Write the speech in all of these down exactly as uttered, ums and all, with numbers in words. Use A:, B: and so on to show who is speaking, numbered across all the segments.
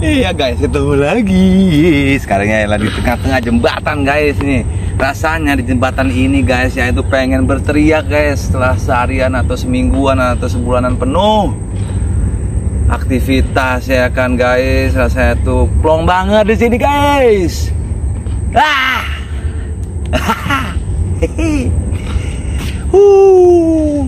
A: Iya guys, ketemu lagi. Sekarang ya lagi di tengah-tengah jembatan guys nih. Rasanya di jembatan ini guys ya itu pengen berteriak guys setelah seharian atau semingguan atau sebulanan penuh aktivitas ya kan guys. Rasanya tuh plong banget di sini guys. Ah. uh.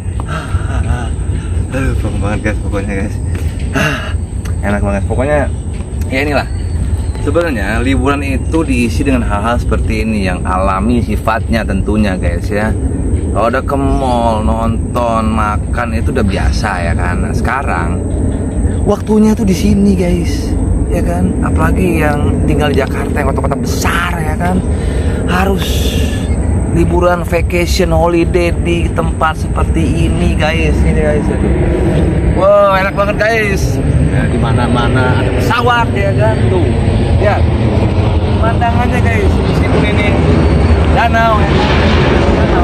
A: Aduh, plong banget guys pokoknya guys. Enak banget pokoknya ya. Inilah sebenarnya liburan itu diisi dengan hal-hal seperti ini yang alami sifatnya tentunya guys ya. Kalau udah ke mall, nonton, makan itu udah biasa ya kan. Nah, sekarang waktunya tuh di sini guys ya kan, apalagi yang tinggal di Jakarta yang kota-kota besar ya kan, harus liburan vacation holiday di tempat seperti ini guys. Ini guys, wow enak banget guys. Nah, di mana-mana ada pesawat ya kan tuh. Ya, pemandangannya guys, meskipun ini danau ya. Danau.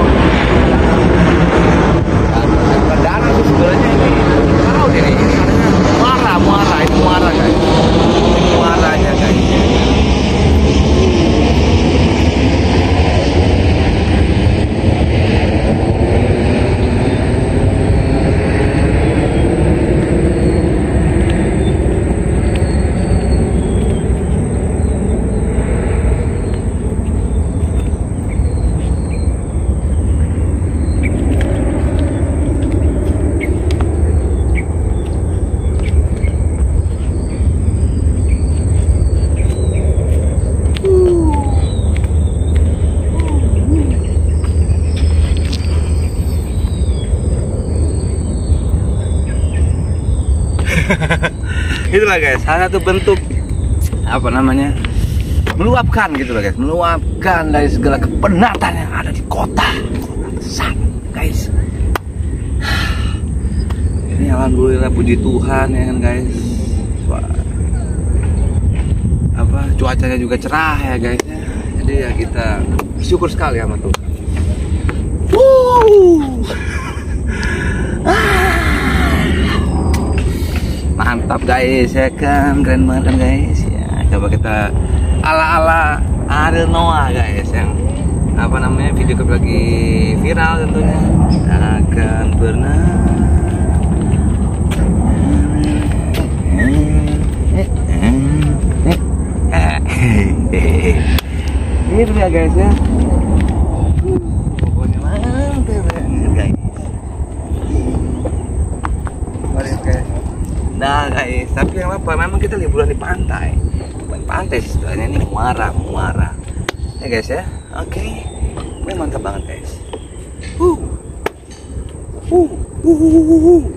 A: Bukan danau sih sebenarnya ini. Tahu ini, ini adanya muara, muara, ini muara guys. Muaranya guys. Itulah guys, salah satu bentuk apa namanya meluapkan gitu loh guys, meluapkan dari segala kepenatan yang ada di kota kota besar guys. Ini alhamdulillah puji Tuhan ya kan guys. Wah, apa cuacanya juga cerah ya guys ya. Jadi ya kita bersyukur sekali sama Tuhan. Wuh. Mantap guys ya kan, keren banget kan guys ya. Coba kita ala-ala Ariel Noah guys yang apa namanya video klip lagi viral tentunya. Akan pernah itu ya guys ya. Pokoknya mantap banget guys. Mari guys. Nah guys, tapi yang apa? Memang kita liburan di pantai, bukan pantai sebenarnya, ini muara, muara. Ya guys ya, oke. Okay. Ini mantap banget guys. Uh, uh, uh, uh, uh.